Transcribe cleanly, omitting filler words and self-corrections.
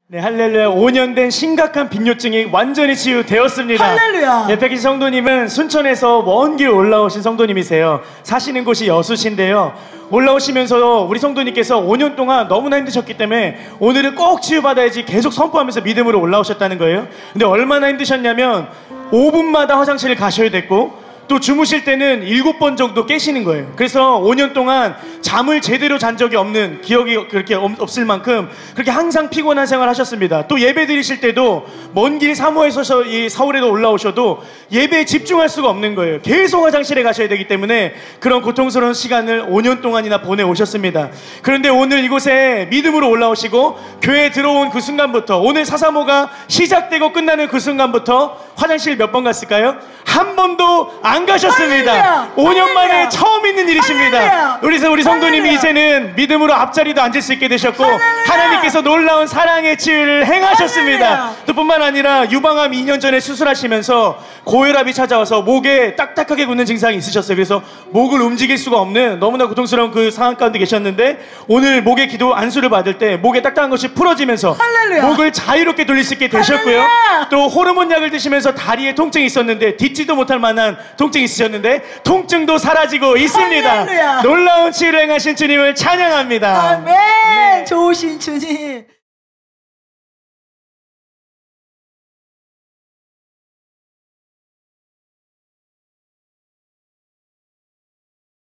네, 할렐루야. 5년 된 심각한 빈뇨증이 완전히 치유되었습니다. 할렐루야. 예, 백희 성도님은 순천에서 먼 길 올라오신 성도님이세요. 사시는 곳이 여수신데요. 올라오시면서 우리 성도님께서 5년 동안 너무나 힘드셨기 때문에 오늘은 꼭 치유받아야지 계속 선포하면서 믿음으로 올라오셨다는 거예요. 근데 얼마나 힘드셨냐면 5분마다 화장실을 가셔야 됐고, 또 주무실 때는 7번 정도 깨시는 거예요. 그래서 5년 동안 잠을 제대로 잔 적이 없는, 기억이 그렇게 없을 만큼 그렇게 항상 피곤한 생활을 하셨습니다. 또 예배 드리실 때도 먼 길 사모에서 이 서울에도 올라오셔도 예배에 집중할 수가 없는 거예요. 계속 화장실에 가셔야 되기 때문에 그런 고통스러운 시간을 5년 동안이나 보내오셨습니다. 그런데 오늘 이곳에 믿음으로 올라오시고 교회에 들어온 그 순간부터, 오늘 사사모가 시작되고 끝나는 그 순간부터 화장실 몇 번 갔을까요? 한 번도 안 가셨습니다. 할렐루야. 5년 만에 할렐루야. 처음 있는 일이십니다. 할렐루야. 우리 성도님이 할렐루야. 이제는 믿음으로 앞자리도 앉을 수 있게 되셨고, 할렐루야. 하나님께서 놀라운 사랑의 치유를 행하셨습니다. 할렐루야. 또 뿐만 아니라 유방암 2년 전에 수술하시면서 고혈압이 찾아와서 목에 딱딱하게 굳는 증상이 있으셨어요. 그래서 목을 움직일 수가 없는 너무나 고통스러운 그 상황 가운데 계셨는데, 오늘 목의 기도 안수를 받을 때 목에 딱딱한 것이 풀어지면서 할렐루야. 목을 자유롭게 돌릴 수 있게 되셨고요. 할렐루야. 또 호르몬 약을 드시면서 다리에 통증이 있었는데 딛지도 못할 만한 통증이 있으셨는데 통증도 사라지고 있습니다. 할렐루야. 놀라운 치유를 행하신 주님을 찬양합니다. 아멘. 네. 좋으신 주님.